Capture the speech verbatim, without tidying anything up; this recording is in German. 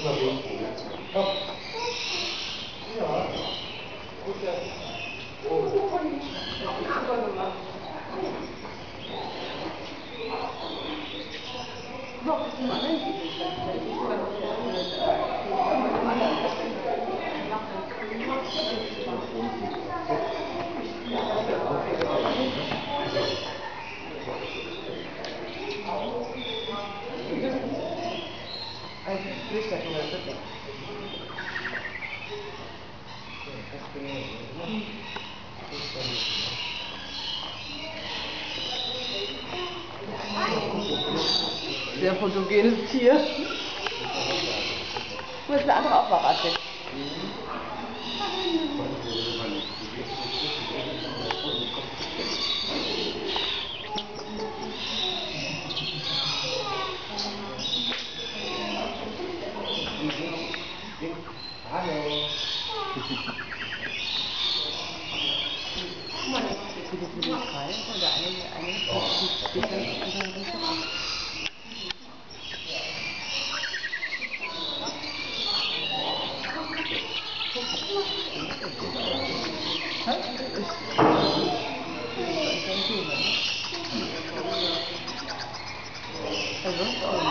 Sehr fotogenes Tier. Wo ist der andere auch Waratte? Hallo. Guck mal, das geht jetzt mit dem Kreis und der eine, der eine steht dann am anderen ganz noch ab. Also,